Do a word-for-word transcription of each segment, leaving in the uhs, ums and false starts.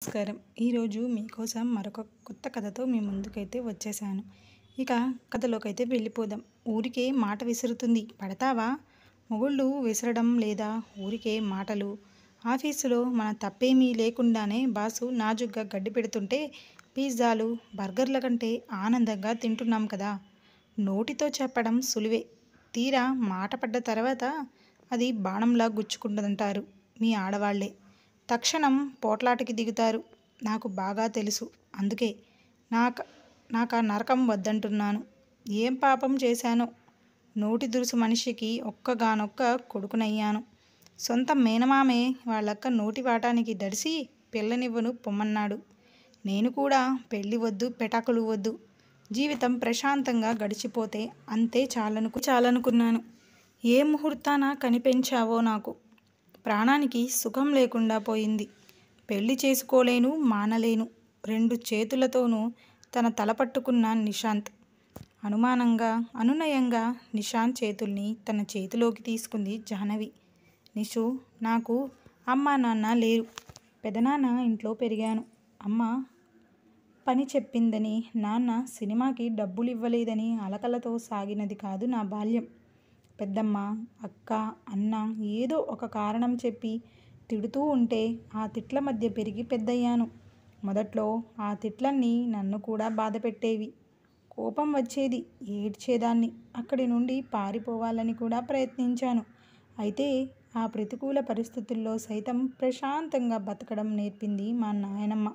నమస్కారం. ఈరోజు మీకోసం మరొక కొత్త కథతో మీ ముందుకైతే వచ్చేసాను. ఇక కథలోకైతే వెళ్ళిపోదాం. ఊరికే మాట విసురుతుంది పడతావా? మొగుళ్ళు విసరడం లేదా ఊరికే మాటలు. ఆఫీసులో మన తప్పేమీ లేకుండానే బాసు నాజుగ్గా గడ్డి పెడుతుంటే పిజ్జాలు, బర్గర్ల కంటే ఆనందంగా తింటున్నాం కదా. నోటితో చెప్పడం సులువే. తీరా మాట పడ్డ తర్వాత అది బాణంలా గుచ్చుకుంటుందంటారు మీ ఆడవాళ్లే. తక్షణం పోట్లాటకి దిగుతారు. నాకు బాగా తెలుసు. అందుకే నాక నాకా నరకం వద్దంటున్నాను. ఏం పాపం చేశానో. నోటి దురుసు మనిషికి ఒక్కగానొక్క కొడుకునయ్యాను. సొంత మేనమామే వాళ్ళక్క నోటి వాటానికి దడిసి పిల్లనివ్వను పొమ్మన్నాడు. నేను కూడా పెళ్ళి వద్దు, పెటాకులు వద్దు, జీవితం ప్రశాంతంగా గడిచిపోతే అంతే చాలనుకు చాలనుకున్నాను. ఏ ముహూర్తాన కనిపెంచావో నాకు. ప్రాణానికి సుఖం లేకుండా పోయింది. పెళ్లి చేసుకోలేను, మానలేను. రెండు చేతులతోనూ తన తల పట్టుకున్న నిశాంత్. అనుమానంగా, అనునయంగా నిశాంత్ చేతుల్ని తన చేతిలోకి తీసుకుంది జాహ్నవి. నిషు, నాకు అమ్మా నాన్న లేరు. పెదనాన్న ఇంట్లో పెరిగాను. అమ్మ పని చెప్పిందని, నాన్న సినిమాకి డబ్బులివ్వలేదని అలకలతో సాగినది కాదు నా బాల్యం. పెద్దమ్మ, అక్క, అన్న ఏదో ఒక కారణం చెప్పి తిడుతూ ఉంటే ఆ తిట్ల మధ్య పెరిగి పెద్దయ్యాను. మొదట్లో ఆ తిట్లన్నీ నన్ను కూడా బాధపెట్టేవి. కోపం వచ్చేది, ఏడ్చేదాన్ని. అక్కడి నుండి పారిపోవాలని కూడా ప్రయత్నించాను. అయితే ఆ ప్రతికూల పరిస్థితుల్లో సైతం ప్రశాంతంగా బతకడం నేర్పింది మా నాయనమ్మ.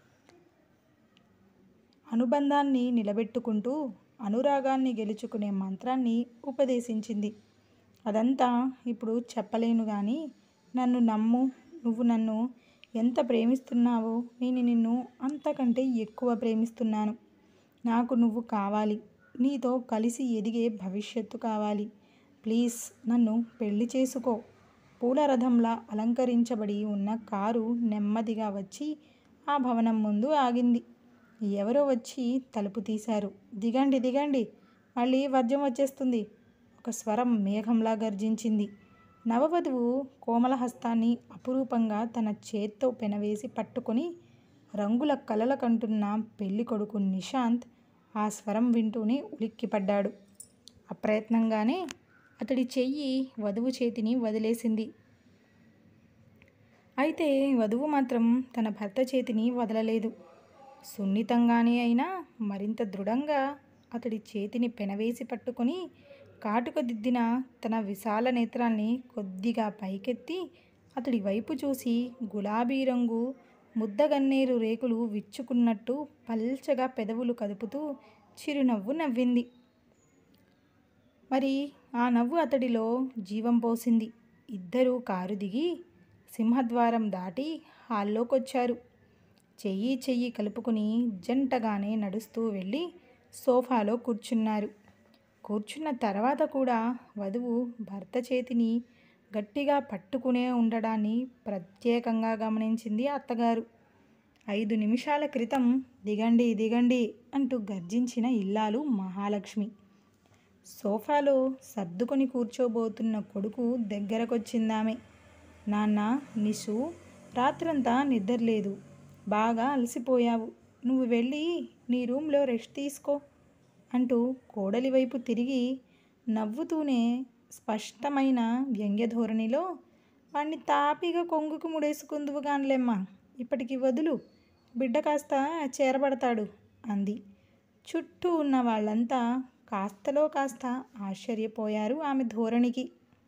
అనుబంధాన్ని నిలబెట్టుకుంటూ అనురాగాన్ని గెలుచుకునే మంత్రాన్ని ఉపదేశించింది. అదంతా ఇప్పుడు చెప్పలేను గాని నన్ను నమ్ము. నువ్వు నన్ను ఎంత ప్రేమిస్తున్నావో నేను నిన్ను అంతకంటే ఎక్కువ ప్రేమిస్తున్నాను. నాకు నువ్వు కావాలి. నీతో కలిసి ఎదిగే భవిష్యత్తు కావాలి. ప్లీజ్ నన్ను పెళ్లి చేసుకో. పూల రథంలా అలంకరించబడి ఉన్న కారు నెమ్మదిగా వచ్చి ఆ భవనం ముందు ఆగింది. ఎవరో వచ్చి తలుపు తీశారు. దిగండి దిగండి, మళ్ళీ వర్జం వచ్చేస్తుంది, ఒక స్వరం మేఘంలా గర్జించింది. నవవధువు కోమల హస్తాన్ని అపురూపంగా తన చేత్తో పెనవేసి పట్టుకొని రంగుల కలల కంటున్న పెళ్లి కొడుకు నిశాంత్ ఆ స్వరం వింటూనే ఉలిక్కిపడ్డాడు. అప్రయత్నంగానే అతడి చెయ్యి వధువు చేతిని వదిలేసింది. అయితే వధువు మాత్రం తన భర్త చేతిని వదలలేదు. సున్నితంగానే అయినా మరింత దృఢంగా అతడి చేతిని పెనవేసి పట్టుకొని కాటుక దిద్దిన తన విశాల నేత్రాల్ని కొద్దిగా పైకెత్తి అతడి వైపు చూసి గులాబీ రంగు ముద్దగన్నేరు రేకులు విచ్చుకున్నట్టు పల్చగా పెదవులు కదుపుతూ చిరునవ్వు నవ్వింది. మరి ఆ నవ్వు అతడిలో జీవం పోసింది. ఇద్దరూ కారు దిగి సింహద్వారం దాటి హాల్లోకొచ్చారు. చెయ్యి చెయ్యి కలుపుకుని జంటగానే నడుస్తూ వెళ్ళి సోఫాలో కూర్చున్నారు. కూర్చున్న తర్వాత కూడా వధువు భర్త చేతిని గట్టిగా పట్టుకునే ఉండడాన్ని ప్రత్యేకంగా గమనించింది అత్తగారు. ఐదు నిమిషాల క్రితం దిగండి దిగండి అంటూ గర్జించిన ఇల్లాలు మహాలక్ష్మి. సోఫాలో సర్దుకొని కూర్చోబోతున్న కొడుకు దగ్గరకొచ్చిందామె. నాన్న, నిషు రాత్రంతా నిద్రలేదు. బాగా అలసిపోయావు. నువ్వు వెళ్ళి నీ రూమ్లో రెస్ట్ తీసుకో అంటూ కోడలి వైపు తిరిగి నవ్వుతూనే స్పష్టమైన వ్యంగ్యధోరణిలో, వాణ్ణి తాపిగా కొంగుకు ముడేసుకుందువు గాన్లేమ్మా, ఇప్పటికి వదులు, బిడ్డ కాస్త చేరబడతాడు అంది. చుట్టూ ఉన్న వాళ్ళంతా కాస్తలో కాస్త ఆశ్చర్యపోయారు ఆమె ధోరణికి.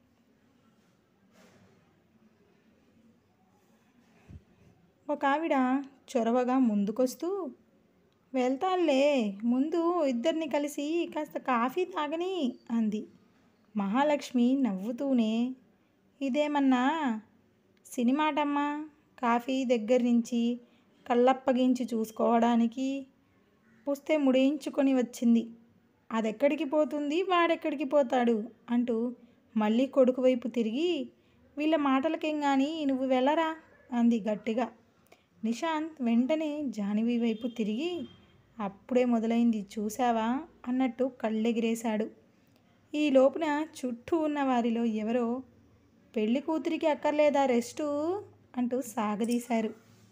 ఒక ఆవిడ చొరవగా ముందుకొస్తూ, వెళ్తాన్లే, ముందు ఇద్దరిని కలిసి కాస్త కాఫీ తాగని అంది. మహాలక్ష్మి నవ్వుతూనే, ఇదేమన్నా సినిమాటమ్మా, కాఫీ దగ్గర్నుంచి కళ్ళప్పగించి చూసుకోవడానికి పుస్తే ముడేయించుకొని వచ్చింది. అదెక్కడికి పోతుంది, వాడెక్కడికి పోతాడు అంటూ మళ్ళీ కొడుకు వైపు తిరిగి, వీళ్ళ మాటలకేం గాని నువ్వు వెళ్ళరా అంది గట్టిగా. నిశాంత్ వెంటనే జాహ్నవి వైపు తిరిగి, అప్పుడే మొదలైంది చూశావా అన్నట్టు కళ్ళెగిరేశాడు. ఈ లోపున చుట్టూ ఉన్న వారిలో ఎవరో, పెళ్లి కూతురికి అక్కర్లేదా రెస్టు అంటూ సాగదీశారు.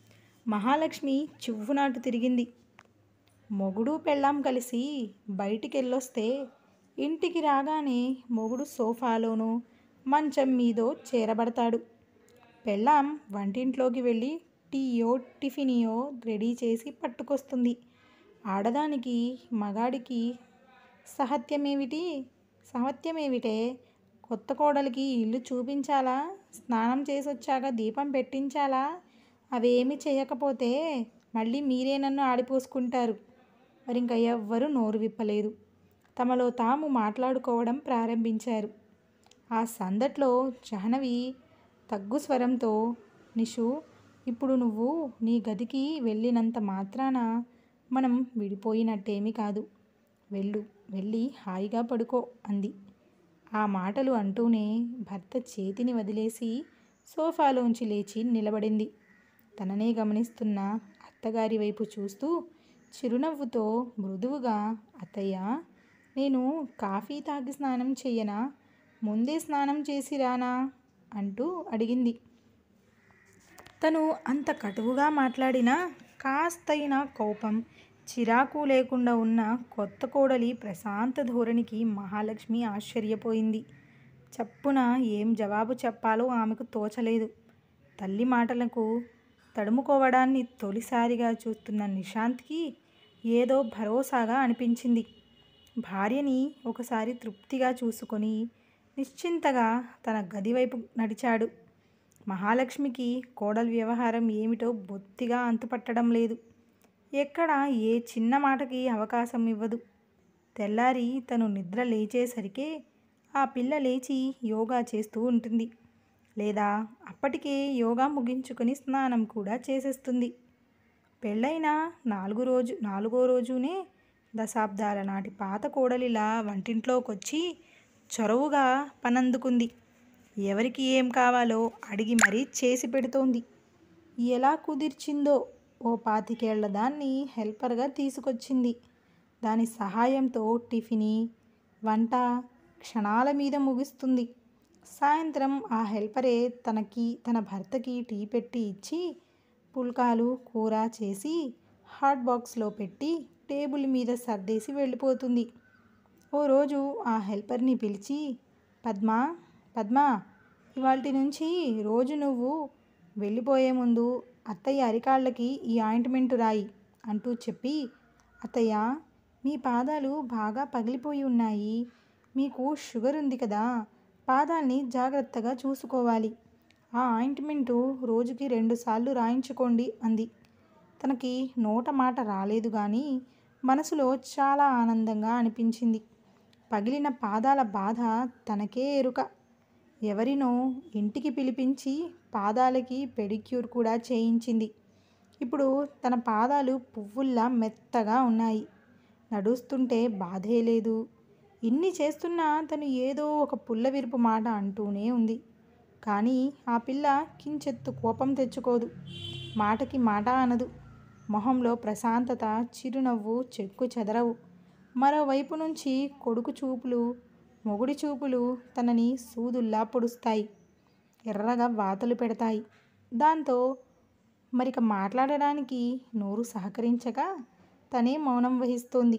మహాలక్ష్మి చివ్వునాటు తిరిగింది. మొగుడు పెళ్ళాం కలిసి బయటికెళ్ళొస్తే ఇంటికి రాగానే మొగుడు సోఫాలోనో మంచం మీదో చేరబడతాడు. పెళ్ళాం వంటింట్లోకి వెళ్ళి టీయో టిఫినియో రెడీ చేసి పట్టుకొస్తుంది. ఆడదానికి మగాడికి సహత్యమేమిటి సహత్యమేమిటే? కొత్త కోడలికి ఇల్లు చూపించాలా, స్నానం చేసొచ్చాక దీపం పెట్టించాలా? అవేమీ చేయకపోతే మళ్ళీ మీరే నన్ను ఆడిపోసుకుంటారు. మరింక ఎవ్వరూ నోరు విప్పలేదు. తమలో తాము మాట్లాడుకోవడం ప్రారంభించారు. ఆ సందట్లో జాహ్నవి తగ్గు స్వరంతో, నిషూ, ఇప్పుడు నువ్వు నీ గదికి వెళ్ళినంత మాత్రాన మనం విడిపోయినట్టేమీ కాదు. వెళ్ళు, వెళ్ళి హాయిగా పడుకో అంది. ఆ మాటలు అంటూనే భర్త చేతిని వదిలేసి సోఫాలోంచి లేచి నిలబడింది. తననే గమనిస్తున్న అత్తగారి వైపు చూస్తూ చిరునవ్వుతో మృదువుగా, అత్తయ్య, నేను కాఫీ తాగి స్నానం చెయ్యనా, ముందే స్నానం చేసి రానా అంటూ అడిగింది. తను అంత కటువుగా మాట్లాడినా కాస్తైనా కోపం, చిరాకు లేకుండా ఉన్న కొత్త కోడలి ప్రశాంత ధోరణికి మహాలక్ష్మి ఆశ్చర్యపోయింది. చప్పున ఏం జవాబు చెప్పాలో ఆమెకు తోచలేదు. తల్లి మాటలకు తడుముకోవడాన్ని తొలిసారిగా చూస్తున్న నిశాంత్కి ఏదో భరోసాగా అనిపించింది. భార్యని ఒకసారి తృప్తిగా చూసుకొని నిశ్చింతగా తన గదివైపు నడిచాడు. మహాలక్ష్మికి కోడలి వ్యవహారం ఏమిటో బొత్తిగా అంతుపట్టడం లేదు. ఎక్కడ ఏ చిన్న మాటకి అవకాశం ఇవ్వదు. తెల్లారి తను నిద్ర లేచేసరికే ఆ పిల్ల లేచి యోగా చేస్తూ ఉంటుంది. లేదా అప్పటికే యోగా ముగించుకొని స్నానం కూడా చేసేస్తుంది. పెళ్ళైన నాలుగు రోజు నాలుగో రోజునే దశాబ్దాల నాటి పాత కోడలిలా వంటింట్లోకొచ్చి చొరవుగా పనందుకుంది. ఎవరికి ఏం కావాలో అడిగి మరీ చేసి పెడుతోంది. ఎలా కుదిర్చిందో ఓ పాతికేళ్ల దాన్ని హెల్పర్గా తీసుకొచ్చింది. దాని సహాయంతో టిఫిని, వంట క్షణాల మీద ముగిస్తుంది. సాయంత్రం ఆ హెల్పరే తనకి తన భర్తకి టీ పెట్టి ఇచ్చి పుల్కాలు కూర చేసి హాట్ బాక్స్లో పెట్టి టేబుల్ మీద సర్దేసి వెళ్ళిపోతుంది. ఓ రోజు ఆ హెల్పర్ని పిలిచి, పద్మా పద్మా ఇవాల్టి నుంచి రోజు నువ్వు వెళ్ళిపోయే ముందు అత్తయ్య అరికాళ్ళకి ఈ ఆయింట్మెంటు రాయి అంటూ చెప్పి, అత్తయ్య, మీ పాదాలు బాగా పగిలిపోయి ఉన్నాయి. మీకు షుగర్ ఉంది కదా, పాదాల్ని జాగ్రత్తగా చూసుకోవాలి. ఆ ఆయింట్మెంటు రోజుకి రెండుసార్లు రాయించుకోండి అంది. తనకి నోట మాట రాలేదు గాని మనసులో చాలా ఆనందంగా అనిపించింది. పగిలిన పాదాల బాధ తనకే ఎరుక. ఎవరినో ఇంటికి పిలిపించి పాదాలకి పెడిక్యూర్ కూడా చేయించింది. ఇప్పుడు తన పాదాలు పువ్వుల్లా మెత్తగా ఉన్నాయి. నడుస్తుంటే బాధే లేదు. ఇన్ని చేస్తున్నా తను ఏదో ఒక పుల్లవిరుపు మాట అంటూనే ఉంది. కానీ ఆ పిల్ల కించెత్తు కోపం తెచ్చుకోదు. మాటకి మాట అనదు. మొహంలో ప్రశాంతత, చిరునవ్వు చెక్కు చెదరవు. మరోవైపు నుంచి కొడుకు చూపులు, మొగుడి చూపులు తనని సూదుల్లా పొడుస్తాయి. ఎర్రగా వాతలు పెడతాయి. దాంతో మరిక మాట్లాడడానికి నోరు సహకరించక తనే మౌనం వహిస్తోంది.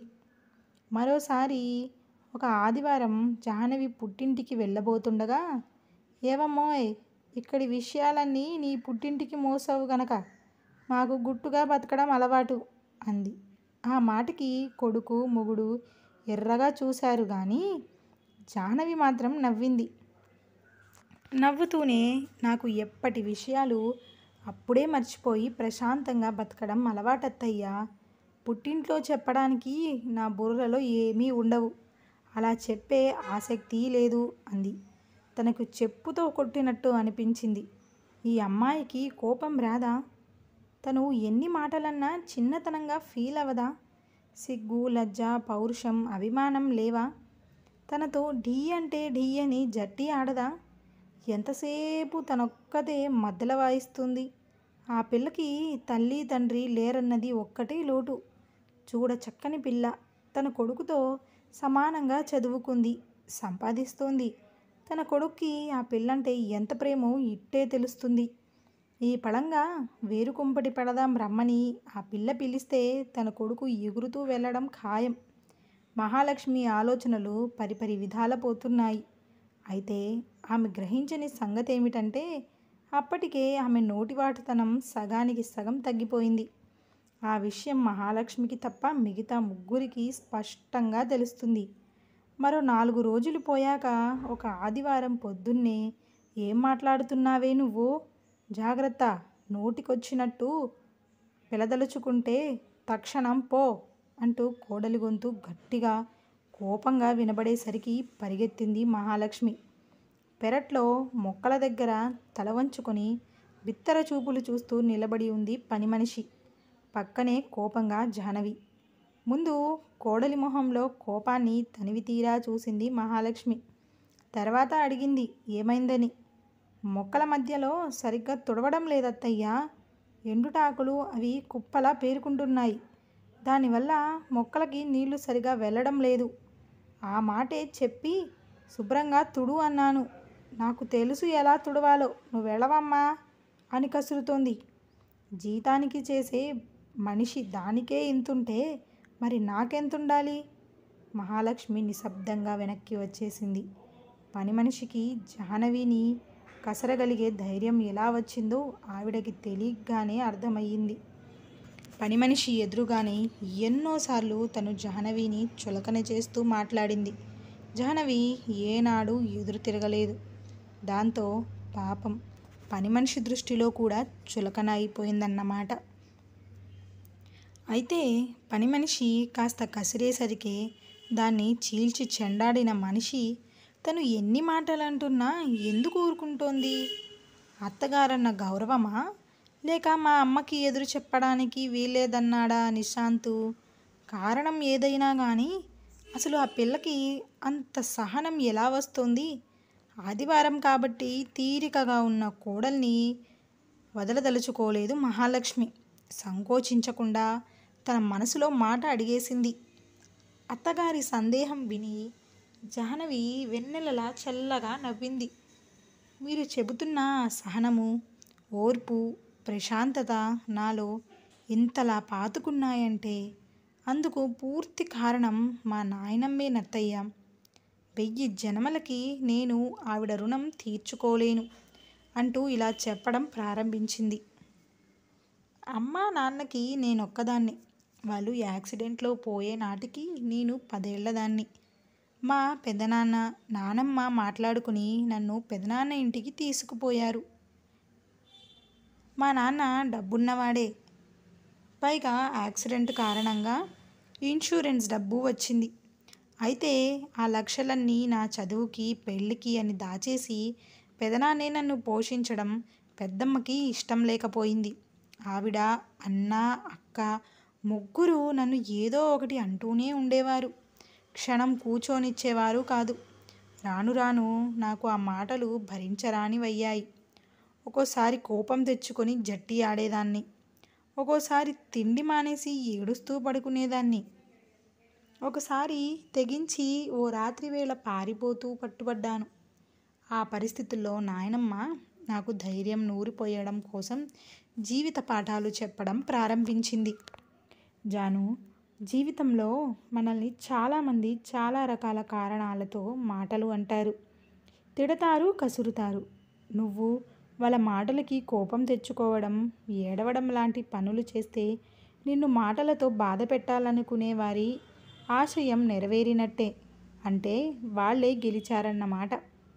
మరోసారి ఒక ఆదివారం జాహ్నవి పుట్టింటికి వెళ్ళబోతుండగా, ఏవమ్మోయ్, ఇక్కడి విషయాలన్నీ నీ పుట్టింటికి మోసావు గనక మాకు గుట్టుగా బతకడం అలవాటు అంది. ఆ మాటకి కొడుకు మొగుడు ఎర్రగా చూశారు గాని జాహ్నవి మాత్రం నవ్వింది. నవ్వుతూనే, నాకు ఎప్పటి విషయాలు అప్పుడే మర్చిపోయి ప్రశాంతంగా బతకడం అలవాటత్తయ్యా. పుట్టింట్లో చెప్పడానికి నా బుర్రలో ఏమీ ఉండవు. అలా చెప్పే ఆసక్తి లేదు అంది. తనకు చెప్పుతో కొట్టినట్టు అనిపించింది. ఈ అమ్మాయికి కోపం రాదా? తను ఎన్ని మాటలన్నా చిన్నతనంగా ఫీల్ అవదా? సిగ్గు, లజ్జ, పౌరుషం, అభిమానం లేవా? తనతో ఢీ అంటే ఢీ అని జట్టి ఆడదా? ఎంతసేపు తనొక్కతే మద్దెల వాయిస్తుంది. ఆ పిల్లకి తల్లి తండ్రి లేరన్నది ఒక్కటే లోటు. చూడ చక్కని పిల్ల. తన కొడుకుతో సమానంగా చదువుకుంది, సంపాదిస్తోంది. తన కొడుక్కి ఆ పిల్లంటే ఎంత ప్రేమో ఇట్టే తెలుస్తుంది. ఈ పళంగా వేరుకుంపటి పెడదాం రమ్మని ఆ పిల్ల పిలిస్తే తన కొడుకు ఎగురుతూ వెళ్ళడం ఖాయం. మహాలక్ష్మి ఆలోచనలు పరిపరి విధాల పోతున్నాయి. అయితే ఆమె గ్రహించని సంగతేమిటంటే అప్పటికే ఆమె నోటివాటుతనం సగానికి సగం తగ్గిపోయింది. ఆ విషయం మహాలక్ష్మికి తప్ప మిగతా ముగ్గురికి స్పష్టంగా తెలుస్తుంది. మరో నాలుగు రోజులు పోయాక ఒక ఆదివారం పొద్దున్నే ఏం మాట్లాడుతున్నావే నువ్వు? జాగ్రత్త, నోటికొచ్చినట్టు పిలదలుచుకుంటే తక్షణం పో అంటూ కోడలి గొంతు గట్టిగా కోపంగా వినబడేసరికి పరిగెత్తింది మహాలక్ష్మి. పెరట్లో మొక్కల దగ్గర తల వంచుకొని బిత్తర చూపులు చూస్తూ నిలబడి ఉంది పని మనిషి. పక్కనే కోపంగా జాహ్నవి. ముందు కోడలి మొహంలో కోపాన్ని తనివి తీరా చూసింది మహాలక్ష్మి. తర్వాత అడిగింది ఏమైందని. మొక్కల మధ్యలో సరిగ్గా తుడవడం లేదత్తయ్యా, ఎండుటాకులు అవి కుప్పలా పేరుకుంటున్నాయి. దానివల్ల మొక్కలకి నీళ్లు సరిగా వెళ్ళడం లేదు. ఆ మాటే చెప్పి శుభ్రంగా తుడు అన్నాను. నాకు తెలుసు ఎలా తుడవాలో, నువ్వు వెళ్ళవమ్మా అని కసురుతోంది. జీతానికి చేసే మనిషి దానికే ఇంతుంటే మరి నాకెంతుండాలి? మహాలక్ష్మి నిశ్శబ్దంగా వెనక్కి వచ్చేసింది. పని మనిషికి జాహ్నవిని కసరగలిగే ధైర్యం ఎలా వచ్చిందో ఆవిడకి తెలియగానే అర్థమయ్యింది. పని మనిషి ఎదురుగానే ఎన్నోసార్లు తను జాహ్నవిని చులకన చేస్తూ మాట్లాడింది. జాహ్నవి ఏనాడు ఎదురు తిరగలేదు. దాంతో పాపం పని మనిషి దృష్టిలో కూడా చులకన అయిపోయిందన్నమాట. అయితే పని మనిషి కాస్త కసిరేసరికి దాన్ని చీల్చి చెండాడిన మనిషి తను ఎన్ని మాటలంటున్నా ఎందుకు ఊరుకుంటోంది? అత్తగారన్న గౌరవమా, లేక మా అమ్మకి ఎదురు చెప్పడానికి వీల్లేదన్నాడా నిశాంతు? కారణం ఏదైనా కానీ అసలు ఆ పిల్లకి అంత సహనం ఎలా వస్తుంది? ఆదివారం కాబట్టి తీరికగా ఉన్న కోడల్ని వదలదలుచుకోలేదు మహాలక్ష్మి. సంకోచించకుండా తన మనసులో మాట అడిగేసింది. అత్తగారి సందేహం విని జాహ్నవి వెన్నెలలా చల్లగా నవ్వింది. మీరు చెబుతున్న సహనము, ఓర్పు, ప్రశాంతత నాలో ఇంతలా పాతుకున్నాయంటే అందుకు పూర్తి కారణం మా నాయనమ్మే నత్తయ్య. వెయ్యి జన్మలకి నేను ఆవిడ రుణం తీర్చుకోలేను అంటూ ఇలా చెప్పడం ప్రారంభించింది. అమ్మా నాన్నకి నేనొక్కదాన్నే. వాళ్ళు యాక్సిడెంట్లో పోయే నాటికి నేను పదేళ్లదాన్ని. మా పెదనాన్న నానమ్మ మాట్లాడుకుని నన్ను పెదనాన్న ఇంటికి తీసుకుపోయారు. మా నాన్న డబ్బున్నవాడే. పైగా యాక్సిడెంట్ కారణంగా ఇన్సూరెన్స్ డబ్బు వచ్చింది. అయితే ఆ లక్షలన్నీ నా చదువుకి పెళ్ళికి అని దాచేసి పెదనాన్నే నన్ను పోషించడం పెద్దమ్మకి ఇష్టం లేకపోయింది. ఆవిడ, అన్న, అక్క ముగ్గురు నన్ను ఏదో ఒకటి అంటూనే ఉండేవారు. క్షణం కూర్చోనిచ్చేవారు కాదు. రాను రాను నాకు ఆ మాటలు భరించరానివయ్యాయి. ఒక్కోసారి కోపం తెచ్చుకొని జట్టి ఆడేదాన్ని. ఒక్కోసారి తిండి మానేసి ఏడుస్తూ పడుకునేదాన్ని. ఒకసారి తెగించి ఓ రాత్రి వేళ పారిపోతూ పట్టుబడ్డాను. ఆ పరిస్థితుల్లో నాయనమ్మ నాకు ధైర్యం నూరిపోయడం కోసం జీవిత పాఠాలు చెప్పడం ప్రారంభించింది. జాను, జీవితంలో మనల్ని చాలామంది చాలా రకాల కారణాలతో మాటలు అంటారు, తిడతారు, కసురుతారు. నువ్వు వాళ్ళ మాటలకి కోపం తెచ్చుకోవడం, ఏడవడం లాంటి పనులు చేస్తే నిన్ను మాటలతో బాధ పెట్టాలనుకునే వారి ఆశయం నెరవేరినట్టే. అంటే వాళ్ళే గెలిచారన్నమాట.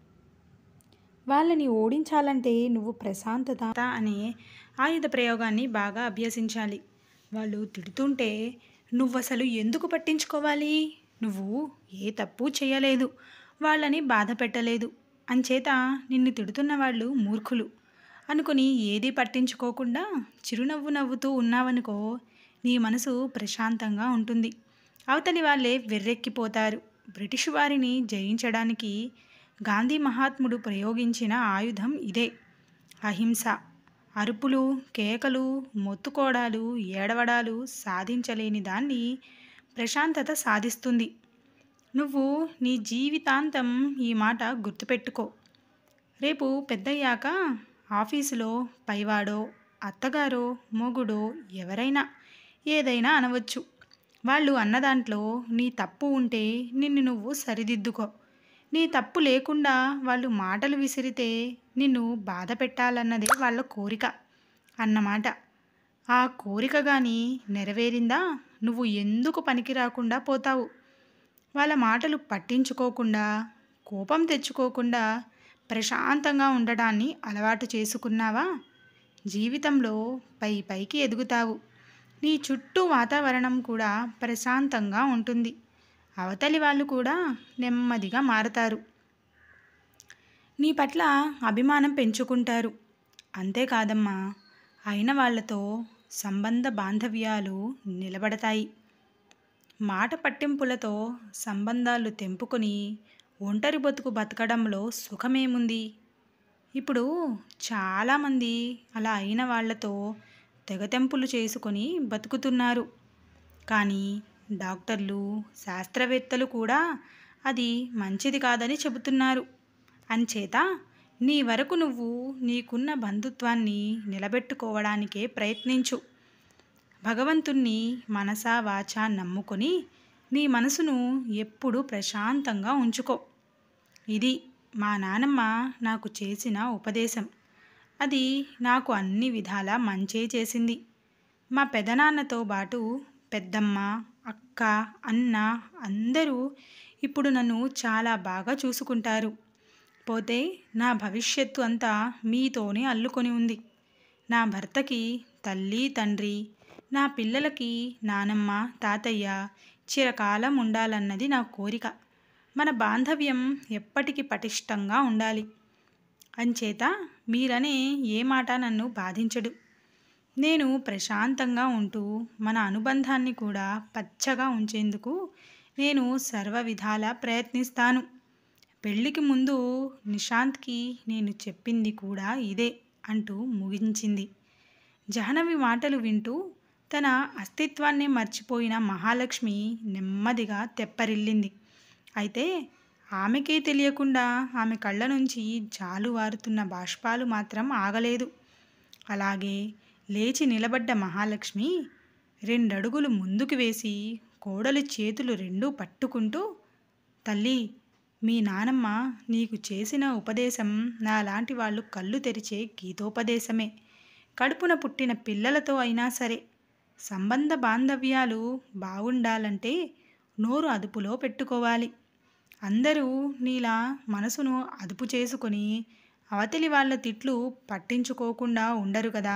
వాళ్ళని ఓడించాలంటే నువ్వు ప్రశాంతత అనే ఆయుధ ప్రయోగాన్ని బాగా అభ్యసించాలి. వాళ్ళు తిడుతుంటే నువ్వసలు ఎందుకు పట్టించుకోవాలి? నువ్వు ఏ తప్పు చేయలేదు, వాళ్ళని బాధ పెట్టలేదు. అంచేత నిన్ను తిడుతున్న వాళ్ళు మూర్ఖులు అనుకుని ఏదీ పట్టించుకోకుండా చిరునవ్వు నవ్వుతూ ఉన్నావనుకో, నీ మనసు ప్రశాంతంగా ఉంటుంది. అవతలి వాళ్ళే వెర్రెక్కిపోతారు. బ్రిటిష్ వారిని జయించడానికి గాంధీ మహాత్ముడు ప్రయోగించిన ఆయుధం ఇదే, అహింస. అరుపులు, కేకలు, మొత్తుకోడాలు, ఏడవడాలు సాధించలేని దాన్ని ప్రశాంతత సాధిస్తుంది. నువ్వు నీ జీవితాంతం ఈ మాట గుర్తుపెట్టుకో. రేపు పెద్దయ్యాక ఆఫీసులో పైవాడో, అత్తగారో, మొగుడో ఎవరైనా ఏదైనా అనవచ్చు. వాళ్ళు అన్నదాంట్లో నీ తప్పు ఉంటే నిన్ను నువ్వు సరిదిద్దుకో. నీ తప్పు లేకుండా వాళ్ళు మాటలు విసిరితే నిన్ను బాధ పెట్టాలన్నదే వాళ్ళ కోరిక అన్నమాట. ఆ కోరిక గాని నెరవేరిందా నువ్వు ఎందుకు పనికి రాకుండా పోతావు. వాళ్ళ మాటలు పట్టించుకోకుండా, కోపం తెచ్చుకోకుండా ప్రశాంతంగా ఉండడాన్ని అలవాటు చేసుకున్నావా జీవితంలో పై పైకి ఎదుగుతావు. నీ చుట్టూ వాతావరణం కూడా ప్రశాంతంగా ఉంటుంది. అవతలి వాళ్ళు కూడా నెమ్మదిగా మారతారు. నీ పట్ల అభిమానం పెంచుకుంటారు. అంతేకాదమ్మా, అయిన వాళ్ళతో సంబంధ బాంధవ్యాలు నిలబడతాయి. మాట పట్టింపులతో సంబంధాలు తెంపుకొని ఒంటరి బతుకు బతకడంలో సుఖమేముంది. ఇప్పుడు చాలామంది అలా అయిన వాళ్ళతో తెగతెంపులు చేసుకొని బతుకుతున్నారు. కానీ డాక్టర్లు, శాస్త్రవేత్తలు కూడా అది మంచిది కాదని చెబుతున్నారు. అంచేత నీ వరకు నువ్వు నీకున్న బంధుత్వాన్ని నిలబెట్టుకోవడానికే ప్రయత్నించు. భగవంతుణ్ణి మనసా వాచా నమ్ముకొని నీ మనసును ఎప్పుడూ ప్రశాంతంగా ఉంచుకో. ఇది మా నానమ్మ నాకు చేసిన ఉపదేశం. అది నాకు అన్ని విధాలా మంచే చేసింది. మా పెదనాన్నతో పాటు పెద్దమ్మ, అక్క, అన్న అందరూ ఇప్పుడు నన్ను చాలా బాగా చూసుకుంటారు. పోతే నా భవిష్యత్తు అంతా మీతోనే అల్లుకొని ఉంది. నా భర్తకి తల్లి, తండ్రి, నా పిల్లలకి నానమ్మ, తాతయ్య చిరకాలం ఉండాలన్నది నా కోరిక. మన బాంధవ్యం ఎప్పటికీ పటిష్టంగా ఉండాలి. అంచేత మీరనే ఏ మాట నన్ను బాధించడు. నేను ప్రశాంతంగా ఉంటూ మన అనుబంధాన్ని కూడా పచ్చగా ఉంచేందుకు నేను సర్వ విధాలా ప్రయత్నిస్తాను. పెళ్ళికి ముందు నిశాంత్కి నేను చెప్పింది కూడా ఇదే అంటూ ముగించింది. జాహ్నవి మాటలు వింటూ తన అస్తిత్వాన్నే మర్చిపోయిన మహాలక్ష్మి నెమ్మదిగా తెప్పరిల్లింది. అయితే ఆమెకే తెలియకుండా ఆమె కళ్ళ నుంచి జాలువారుతున్న బాష్పాలు మాత్రం ఆగలేదు. అలాగే లేచి నిలబడ్డ మహాలక్ష్మి రెండడుగులు ముందుకు వేసి కోడలి చేతులు రెండూ పట్టుకుంటూ, తల్లి, మీ నానమ్మ నీకు చేసిన ఉపదేశం నాలాంటి వాళ్ళు కళ్ళు తెరిచే గీతోపదేశమే. కడుపున పుట్టిన పిల్లలతో అయినా సరే సంబంధ బాంధవ్యాలు బాగుండాలంటే నోరు అదుపులో పెట్టుకోవాలి. అందరూ నీలా మనసును అదుపు చేసుకొని అవతలి వాళ్ళ తిట్లు పట్టించుకోకుండా ఉండరు కదా.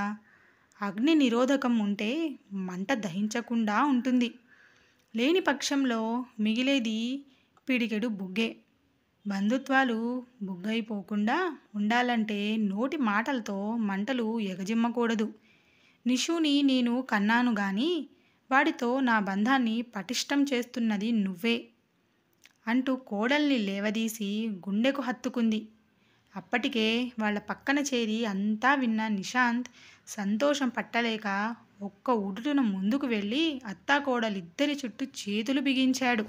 అగ్ని నిరోధకం ఉంటే మంట దహించకుండా ఉంటుంది. లేని పక్షంలో మిగిలేది పిడికెడు బుగ్గే. బంధుత్వాలు బుగ్గైపోకుండా ఉండాలంటే నోటి మాటలతో మంటలు ఎగజిమ్మకూడదు. నిషుని నేను కన్నాను గాని వాడితో నా బంధాన్ని పటిష్టం చేస్తున్నది నువ్వే అంటూ కోడల్ని లేవదీసి గుండెకు హత్తుకుంది. అప్పటికే వాళ్ళ పక్కన చేరి అంతా విన్న నిశాంత్ సంతోషం పట్టలేక ఒక్క ఉడుటున ముందుకు వెళ్ళి అత్తాకోడలిద్దరి చుట్టూ చేతులు బిగించాడు.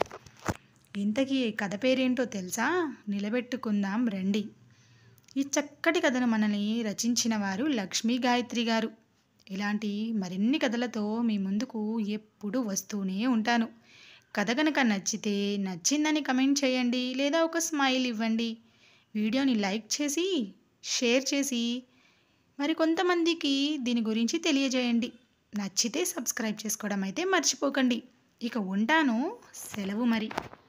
ఇంతకీ కథ పేరేంటో తెలుసా? నిలబెట్టుకుందాం రండి. ఈ చక్కటి కథను మనల్ని రచించిన వారు లక్ష్మీ గాయత్రి గారు. ఇలాంటి మరిన్ని కథలతో మీ ముందుకు ఎప్పుడూ వస్తూనే ఉంటాను. కథ కనుక నచ్చితే నచ్చిందని కమెంట్ చేయండి, లేదా ఒక స్మైల్ ఇవ్వండి. వీడియోని లైక్ చేసి షేర్ చేసి మరి కొంతమందికి దీని గురించి తెలియజేయండి. నచ్చితే సబ్స్క్రైబ్ చేసుకోవడం అయితే మర్చిపోకండి. ఇక ఉంటాను, సెలవు మరి.